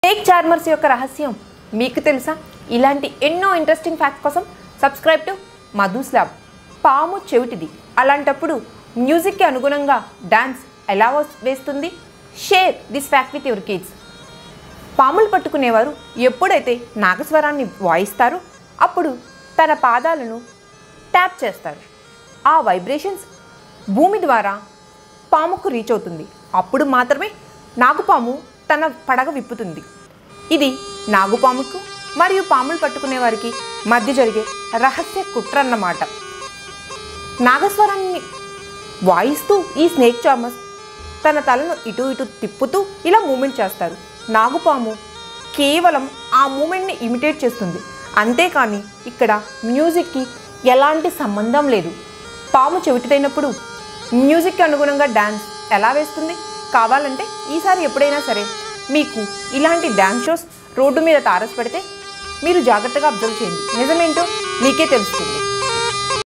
Snake charmers యొక్క రహస్యం మీకు తెలుసా? ఇలాంటి ఎన్నో ఇంట్రెస్టింగ్ ఫ్యాక్ట్స్ కోసం సబ్స్క్రైబ్ టు మధుస్ ల్యాబ్. పాము చెవిటిది, అలాంటప్పుడు మ్యూజిక్కి అనుగుణంగా డాన్స్ ఎలా వేస్తుంది? Share this fact with your kids. పాములు పట్టుకునేవారు ఎప్పుడైతే నాగస్వరాన్ని వాయిస్తారో అప్పుడు తన పాదాలను ట్యాప్ చేస్తారు. ఆ వైబ్రేషన్స్ భూమి ద్వారా పాముకు రీచ్ అవుతుంది. అప్పుడు మాత్రమే నాగుపాము తన పడగ విప్పుతుంది. ఇది నాగుపాముకు మరియు పాములు పట్టుకునే వారికి మధ్య జరిగే రహస్య కుట్ర అన్నమాట. నాగస్వరాన్ని వాయిస్తూ ఈ స్నేక్ చార్మర్స్ తన తలను ఇటు ఇటు తిప్పుతూ ఇలా మూమెంట్ చేస్తారు. నాగుపాము కేవలం ఆ మూమెంట్ని ఇమిటేట్ చేస్తుంది, అంతేకాని ఇక్కడ మ్యూజిక్కి ఎలాంటి సంబంధం లేదు. పాము చెవిటిదైనప్పుడు మ్యూజిక్కి అనుగుణంగా డ్యాన్స్ ఎలా వేస్తుంది? కావాలంటే ఈసారి ఎప్పుడైనా సరే మీకు ఇలాంటి డ్యాన్స్ షోస్ రోడ్డు మీద తారసపడితే మీరు జాగ్రత్తగా అబ్జర్వ్ చేయండి, నిజమేంటో మీకే తెలుస్తుంది.